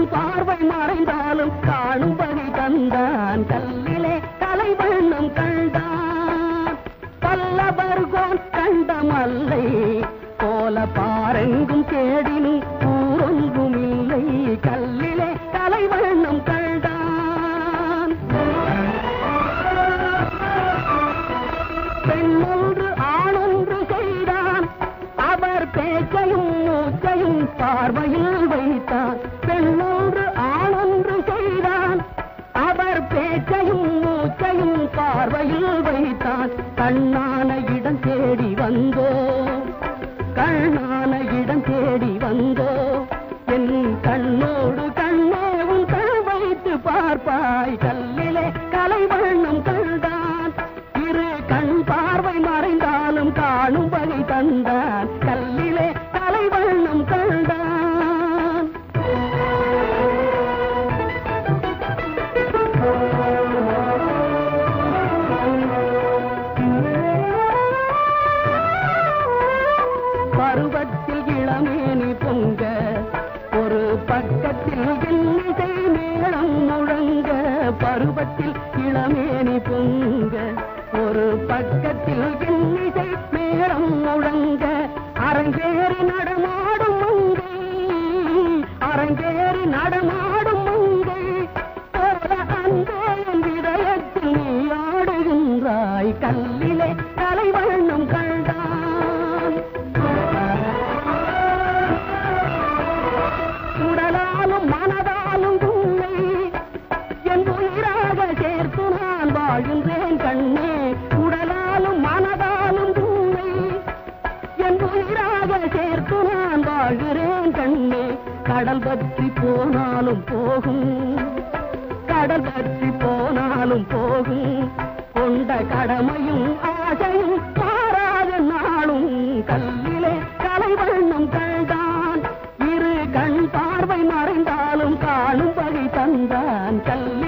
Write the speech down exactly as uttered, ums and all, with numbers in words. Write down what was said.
கண் பார்வை மறைந்தாலும் காணும் வகை தந்தான் கல்லிலே கலை வண்ணம் கண்டான் பல்லவர்கோன் கண்ட மல்லை போல பாரெங்கும் தேடினும் ஊரொன்றும் இல்லை கல்லிலே கலை வண்ணம் கண்டான் பெண்ணொன்று ஆணொன்று செய்தான் அவர் பேச்சையும் மூச்சையும் பார்வையில் வைத்தான் பெண்ணொன்று ஆணொன்று செய்தான் அவர் பேச்சையும் மூச்சையும் பார்வையில் வைத்தான் கண்ணான இடம் தேடி வந்தோ கண்ணான இடம் தேடி வந்தோ என் கண்ணோடு கண்ணேவும் கண் வைத்து பார்ப்பாய் கல்லிலே கலை வண்ணம் கண்டான் இரு கண் பார்வை மறைந்தாலும் காணும் வகை தந்தான் கல்லிலே கலை வண்ணம் கண்டான் பருவத்தில் இளமேனி பொங்க ஒரு பக்கத்தில் இன்னிசை மேளம் முழங்க பருவத்தில் இளமேனி பொங்க ஒரு பக்கத்தில் இன்னிசை மேளம் முழங்க அரங்கேறி நடமாடும் மங்கை அரங்கேறி நடமாடும் மங்கை போல அந்த என் இதயத்தில் நீ ஆடுகின்றாய் கல்லிலே கலை வண்ணம் கண்டான் உடலாலும் மனதாலும் உன்னை என் உயிராக சேர்த்து நான் வாழ்கின்றேன் கண்ணே உடலாலும் மனதாலும் உன்னை என் உயிராக சேர்த்து நான் வாழ்கிறேன் கண்ணே கடல் பற்றி போனாலும் போகும் கடல் பற்றி போனாலும் போகும் கொண்ட கடமையும் ஆசையும் மாறாத நாளும் கல்லிலே கலை வண்ணம் கண்டான் இரு கண் பார்வை மறைந்தாலும் காணும் வகை தந்தான் கல்வி